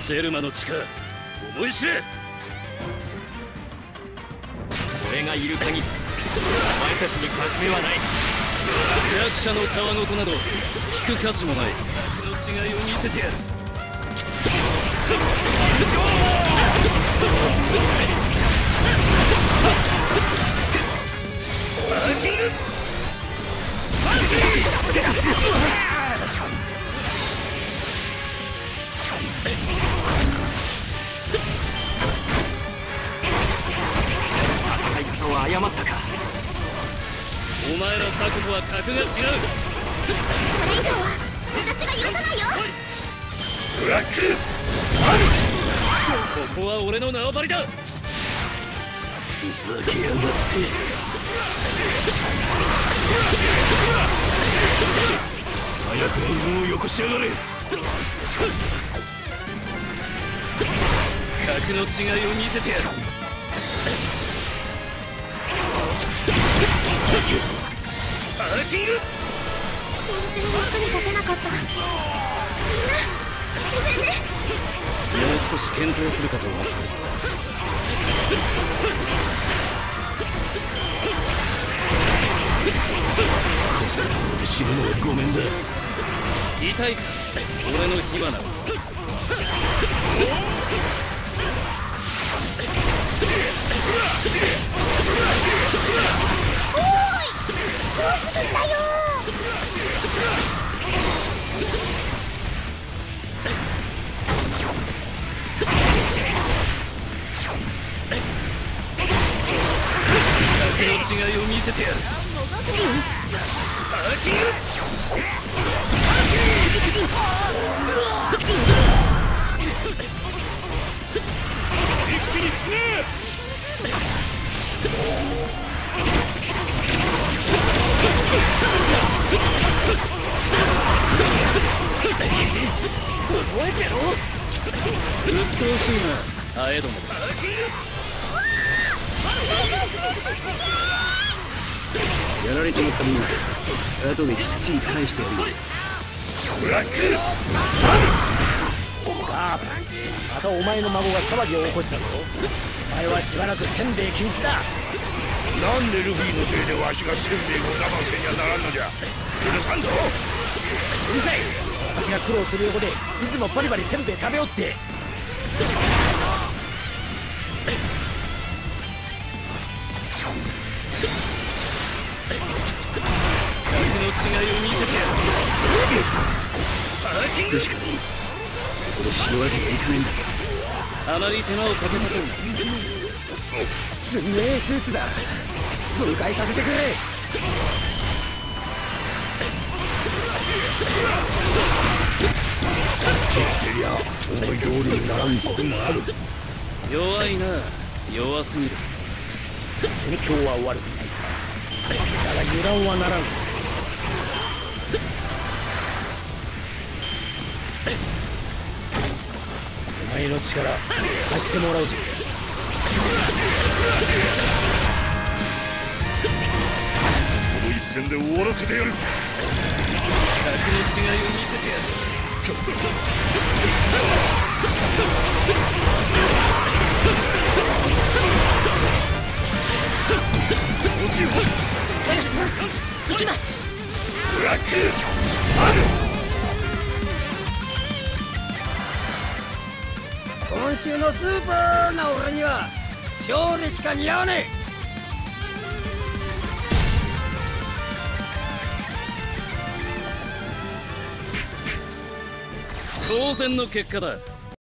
ジェルマの力思い知れ。 俺がいる限りお前たちに勝ち目はない。 弱者のたわごとなど聞く価値もない。格の違いを見せてやる。スパーキング戦い方を誤ったか。 お前ら雑魚とは格が違う。 これ以上は私が許さないよ。 ブラックここは俺の縄張りだ。 ふざけやがって。早く援軍をよこしやがれ。 格の違いを見せてやる。スパーキング。 全然役に立てなかった。みんなごめんね。 もう少し検討するかと思った。 俺死ぬのはごめんだ。 痛いか俺の火花は。 おーい、どうするんだよ。 格の違いを見せてやる。スパーキング一気に進め。覚えてろ。うっとうしいなあえども。やられちまったもんだ。後できっちり返してやるよ。ブラックああ、またお前の孫が騒ぎを起こしたぞ。お前はしばらくせんべい禁止だ。 なんでルフィのせいでわしがせんべいを我慢せにゃならんのじゃ。許さんぞ。 うるさい。私が苦労する横でいつもバリバリせんべい食べよって。 格の違いを見せてやる。スパーキングしかねえ。ここで死ぬわけにはいかないんだ。 あまり手間をかけさせるな。 すんげえスーツだ。分解させてくれ。 いや、思い通りにならんこともある。 弱いな。弱すぎる。 戦況は悪くない。だが油断はならんぞ。お前の力貸してもらうぞ。 この一戦で終わらせてやる。 格の違いを見せてやる。 私も行きます。 ブラック今週のスーパーな俺には勝利しか似合わねえ。 当然の結果だ。